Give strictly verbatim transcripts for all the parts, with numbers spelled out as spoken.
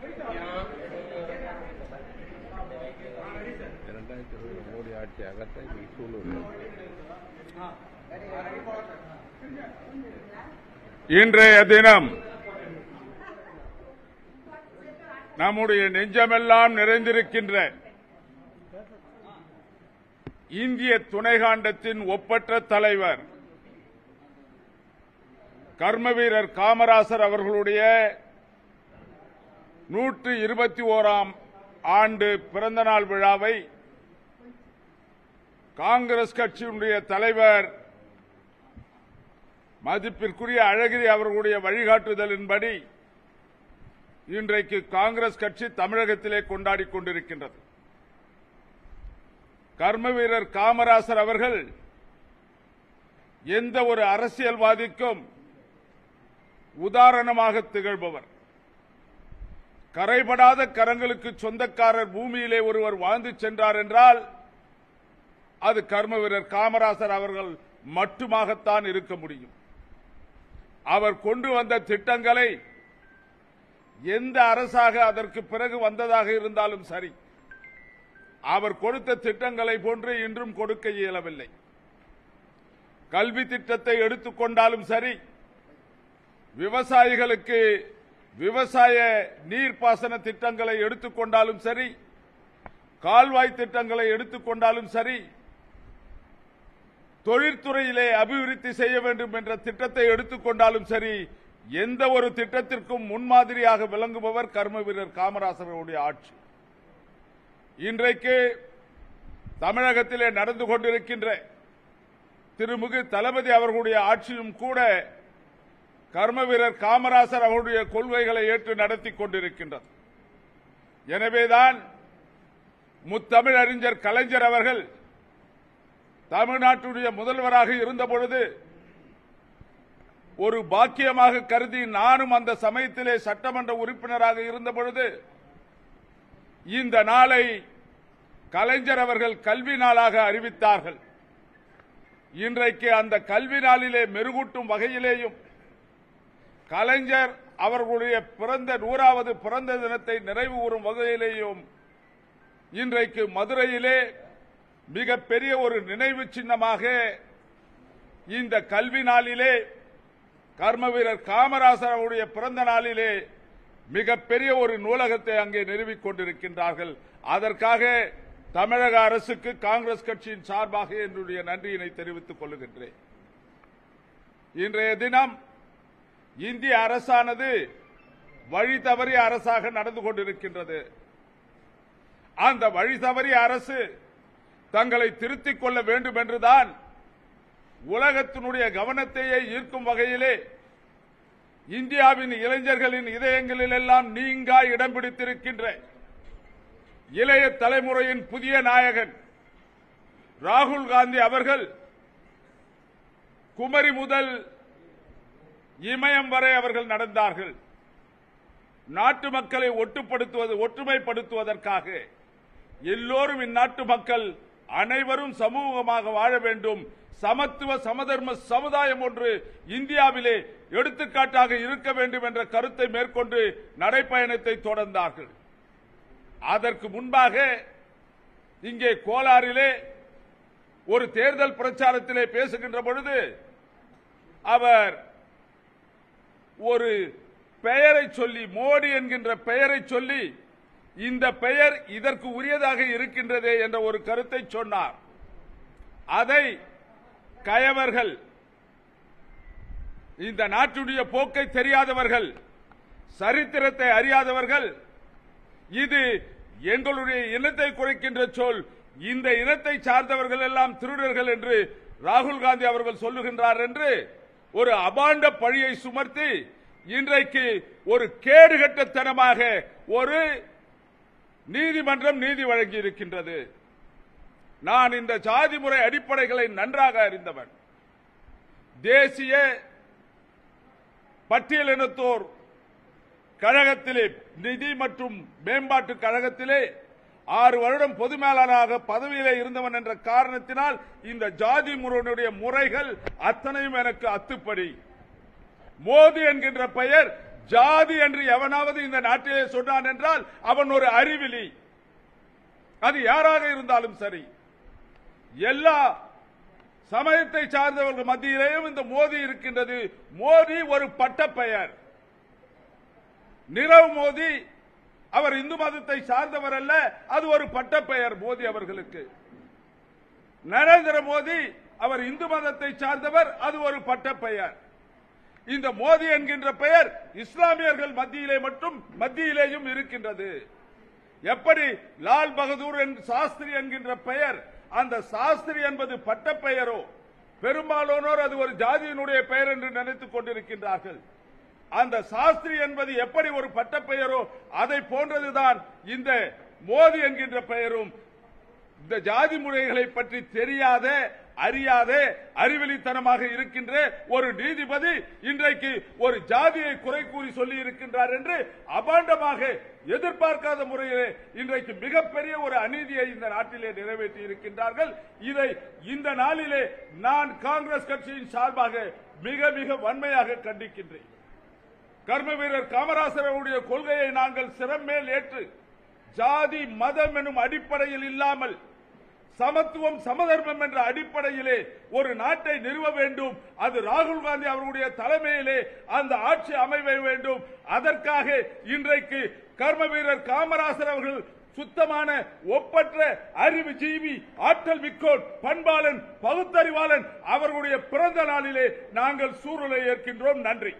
இரண்டாயிரத்தி இருபது மோடி ஆட்சி அகற்ற சூழல். இன்றைய தினம் நம்முடைய நெஞ்சமெல்லாம் நிறைந்திருக்கின்ற இந்திய துணைகாண்டத்தின் ஒப்பற்ற தலைவர் கர்மவீரர் காமராசர் அவர்களுடைய நூற்று இருபத்தி ஓராம் ஆண்டு பிறந்தநாள் விழாவை காங்கிரஸ் கட்சியினுடைய தலைவர் மதிப்பிற்குரிய அழகிரி அவர்களுடைய வழிகாட்டுதலின்படி இன்றைக்கு காங்கிரஸ் கட்சி தமிழகத்திலே கொண்டாடிக் கொண்டிருக்கின்றது. கர்மவீரர் காமராசர் அவர்கள் எந்த ஒரு அரசியல்வாதிக்கும் உதாரணமாக திகழ்பவர். கரைபடாத கரங்களுக்கு சொந்தக்காரர் பூமியிலே ஒருவர் வாழ்ந்து சென்றார் என்றால் அது கர்மவீரர் காமராசர் அவர்கள் மட்டுமாகத்தான் இருக்க முடியும். அவர் கொண்டு வந்த திட்டங்களை எந்த அரசாக அதற்கு பிறகு வந்ததாக இருந்தாலும் சரி, அவர் கொடுத்த திட்டங்களை போன்று இன்றும் கொடுக்க இயலவில்லை. கல்வி திட்டத்தை எடுத்துக்கொண்டாலும் சரி, விவசாயிகளுக்கு விவசாய நீர்ப்பாசன திட்டங்களை எடுத்துக்கொண்டாலும் சரி, கால்வாய் திட்டங்களை எடுத்துக்கொண்டாலும் சரி, தொழிற்துறையிலே அபிவிருத்தி செய்ய வேண்டும் என்ற திட்டத்தை எடுத்துக்கொண்டாலும் சரி, எந்த ஒரு திட்டத்திற்கும் முன்மாதிரியாக விளங்குபவர் கர்மவீரர் காமராசருடைய ஆட்சி. இன்றைக்கு தமிழகத்திலே நடந்து கொண்டிருக்கின்ற திருமிகு தளபதி அவர்களுடைய ஆட்சியும் கூட கர்மவீரர் காமராசர் அவருடைய கொள்கைகளை ஏற்று நடத்தி கொண்டிருக்கின்றது. எனவேதான் முத்தமிழறிஞர் கலைஞர் அவர்கள் தமிழ்நாட்டுடைய முதல்வராக இருந்தபொழுது ஒரு பாக்கியமாக கருதி நானும் அந்த சமயத்திலே சட்டமன்ற உறுப்பினராக இருந்தபொழுது இந்த நாளை கலைஞர் அவர்கள் கல்வி நாளாக அறிவித்தார்கள். இன்றைக்கு அந்த கல்வி நாளிலே மெருகூட்டும் வகையிலேயும் கலைஞர் அவர்களுடைய பிறந்த நூறாவது பிறந்த தினத்தை நிறைவு கூறும் வகையிலேயும் இன்றைக்கு மதுரையிலே மிகப்பெரிய ஒரு நினைவு சின்னமாக இந்த கல்வி நாளிலே கர்மவீரர் காமராசர் அவருடைய பிறந்த நாளிலே மிகப்பெரிய ஒரு நூலகத்தை அங்கே நிறுவிக் கொண்டிருக்கின்றார்கள். அதற்காக தமிழக அரசுக்கு காங்கிரஸ் கட்சியின் சார்பாக என்னுடைய நன்றியினை தெரிவித்துக் கொள்கின்றேன். இன்றைய தினம் இந்திய அரசானது வழி தவறிய அரசாக நடந்து கொண்டிருக்கின்றது. அந்த வழி தவறிய அரசு தங்களை திருத்திக் கொள்ள வேண்டும் என்றுதான் உலகத்தினுடைய கவனத்தையே ஈர்க்கும் வகையிலே இந்தியாவின் இளைஞர்களின் இதயங்களில் எல்லாம் நீங்கா இடம் பிடித்திருக்கின்ற இளைய தலைமுறையின் புதிய நாயகன் ராகுல் காந்தி அவர்கள் குமரி முதல் இமயம் வரை அவர்கள் நடந்தார்கள். நாட்டு மக்களை ஒட்டுப்படுத்துவது ஒற்றுமைப்படுத்துவதற்காக எல்லோரும் இந்நாட்டு மக்கள் அனைவரும் சமூகமாக வாழ வேண்டும், சமத்துவ சமதர்ம சமுதாயம் ஒன்று இந்தியாவிலே எடுத்துக்காட்டாக இருக்க வேண்டும் என்ற கருத்தை மேற்கொண்டு நடைப்பயணத்தை தொடர்ந்தார்கள். அதற்கு முன்பாக இங்கே கோலாரிலே ஒரு தேர்தல் பிரச்சாரத்திலே பேசுகின்ற பொழுது அவர் ஒரு பெயரை சொல்லி, மோடி என்கின்ற பெயரை சொல்லி, இந்த பெயர் இதற்கு உரியதாக இருக்கின்றதே என்ற ஒரு கருத்தை சொன்னார். அதை கயவர்கள், இந்த நாட்டுடைய போக்கை தெரியாதவர்கள், சரித்திரத்தை அறியாதவர்கள், இது எங்களுடைய இனத்தை குறைக்கின்ற சொல், இந்த இனத்தை சார்ந்தவர்கள் எல்லாம் திருடர்கள் என்று ராகுல் காந்தி அவர்கள் சொல்லுகின்றார் என்று ஒரு அபாண்ட பழியை சுமர்த்தி இன்றைக்கு ஒரு கேடுகட்டத்தனமாக ஒரு நீதிமன்றம் நீதி வழங்கி இருக்கின்றது. நான் இந்த ஜாதி முறை அடிப்படைகளை நன்றாக அறிந்தவன். தேசிய பட்டியலினத்தோர் கழகத்திலே, நிதி மற்றும் மேம்பாட்டு கழகத்திலே ஆறு வருடம் பொது மேலாளராக பதவியிலே இருந்தவன் என்ற காரணத்தினால் இந்த ஜாதி முறையினுடைய முறைகள் அத்தனையும் எனக்கு அத்துப்படி. மோடி என்கின்ற பெயர் ஜாதி என்று எவனாவது இந்த நாட்டிலே சொன்னான் என்றால் அவன் ஒரு அறிவிலி. அது யாராக இருந்தாலும் சரி, எல்லா சமயத்தை சார்ந்தவர்கள் மத்தியிலேயும் இந்த மோதி இருக்கின்றது. மோதி ஒரு பட்டப்பெயர். நிரவ் மோதி அவர் இந்து மதத்தை சார்ந்தவர் அல்ல, அது ஒரு பட்டப்பெயர் மோதி அவர்களுக்கு. நரேந்திர மோடி அவர் இந்து மதத்தை சார்ந்தவர், அது ஒரு பட்டப்பெயர். இந்த மோதி என்கின்ற பெயர் இஸ்லாமியர்கள் மத்தியிலே மட்டும் மத்தியிலேயும் இருக்கின்றது. எப்படி லால் பகதூர் சாஸ்திரி என்கின்ற பெயர், அந்த சாஸ்திரி என்பது பட்டப்பெயரோ, பெரும்பாலானோர் அது ஒரு ஜாதியினுடைய பெயர் என்று நினைத்துக் கொண்டிருக்கின்றார்கள். அந்த சாஸ்திரி என்பது எப்படி ஒரு பட்டப்பெயரோ அதை போன்றதுதான் இந்த மோதி என்கின்ற பெயரும். இந்த ஜாதி முறைகளை பற்றி தெரியாத, அறியாத, அறிவெளித்தனமாக இருக்கின்ற ஒரு நீதிபதி இன்றைக்கு ஒரு ஜாதியை குறை கூறி சொல்லி இருக்கின்றார் என்று அபாண்டமாக எதிர்பார்க்காத முறையிலே இன்றைக்கு மிகப்பெரிய ஒரு அநீதியை இந்த நாட்டிலே நிறைவேற்றி இருக்கின்றார்கள். இதை இந்த நாளிலே நான் காங்கிரஸ் கட்சியின் சார்பாக மிக மிக வன்மையாக கண்டிக்கின்றேன். கர்ம வீரர் காமராசர் அவருடைய கொள்கையை நாங்கள் சிறமேல் ஏற்று ஜாதி மதம் எனும் அடிப்படையில் இல்லாமல் சமத்துவம் சமதர்மம் என்ற அடிப்படையிலே ஒரு நாட்டை நிறுவ வேண்டும். அது ராகுல் காந்தி அவர்களுடைய தலைமையிலே அந்த ஆட்சி அமைய வேண்டும். அதற்காக இன்றைக்கு கர்ம வீரர் காமராசர் அவர்கள் சுத்தமான ஒப்பற்ற அறிவு ஜீவி, ஆற்றல் மிக்கோன், பண்பாளன், பகுத்தறிவாளன் அவர்களுடைய பிறந்த நாளிலே நாங்கள் சூறுலை ஏற்கின்றோம். நன்றி.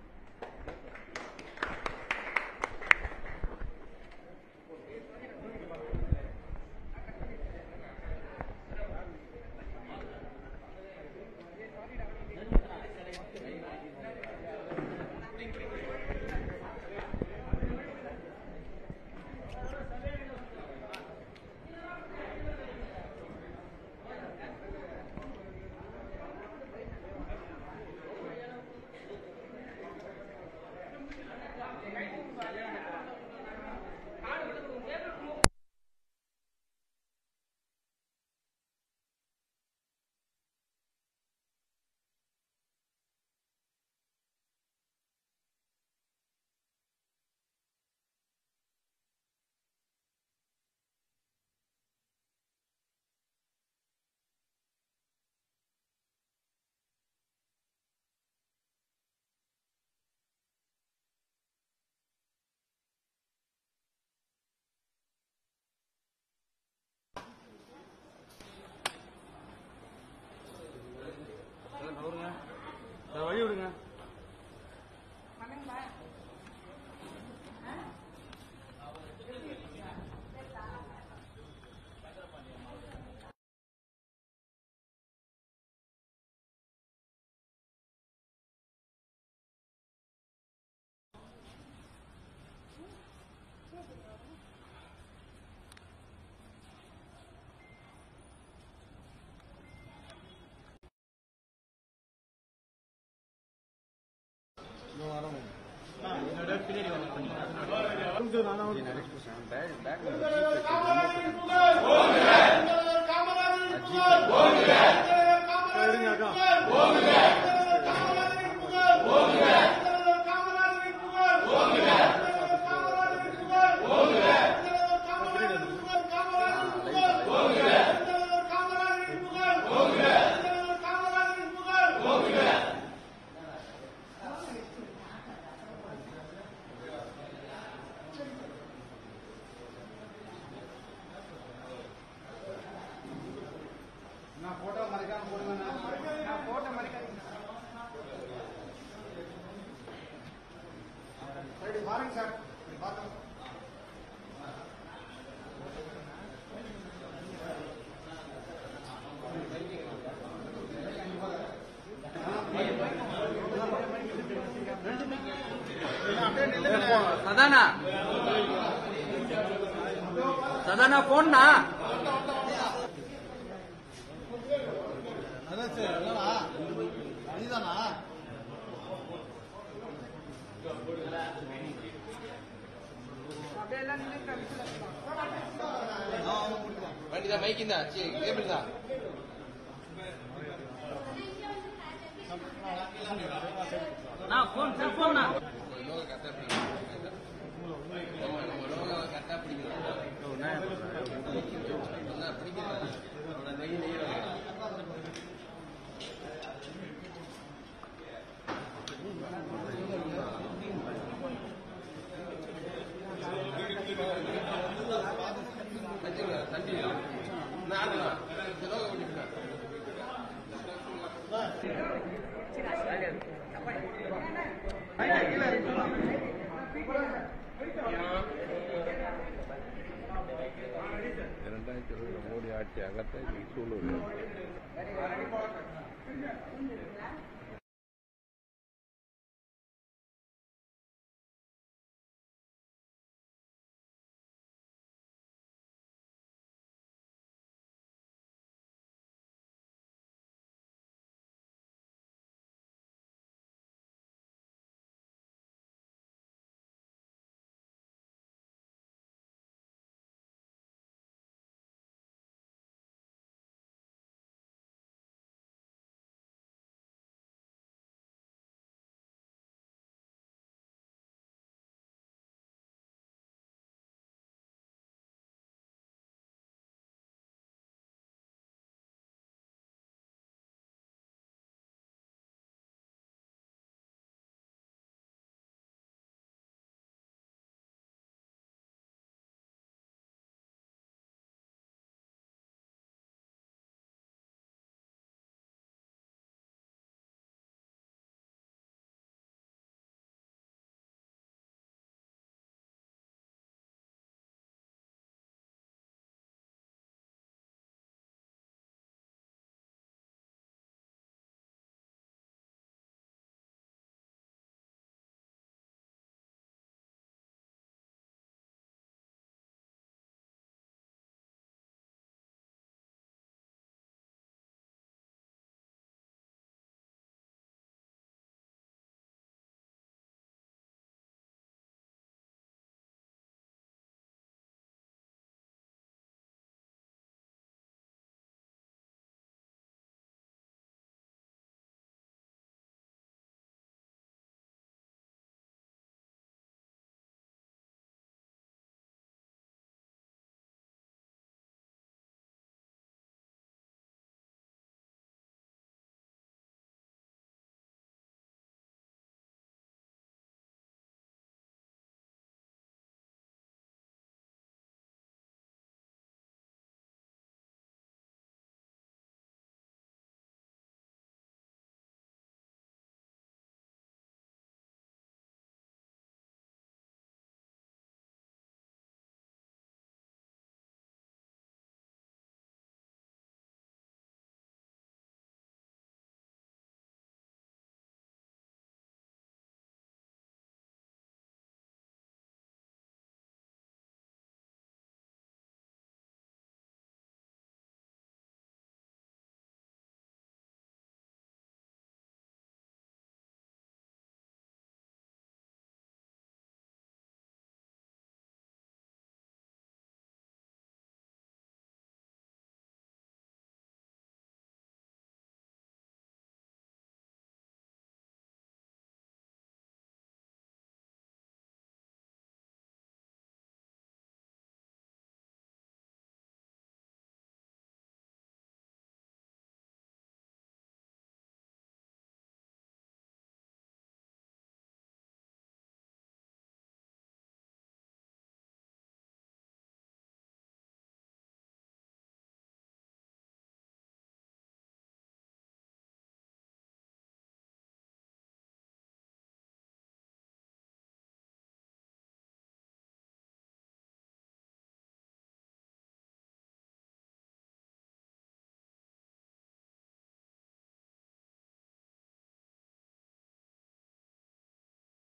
வழி விடுங்க. சதானா சதானா போன்னா வண்டிதான் மைக்கிந்தா கேபிள் தான் நான் போன் செல்போன் கரெக்டா பிடிக்கணும். ஆமா நம்ம லோகோ கரெக்டா பிடிக்கணும். நல்லா பிடிக்கணும். அவனோட நெய் நெய் தம்பி நான் லோகோ பிடிக்கிறேன். இரண்டாயிரத்தி இருபது மோடி ஆட்சி அகத்தை சூழல்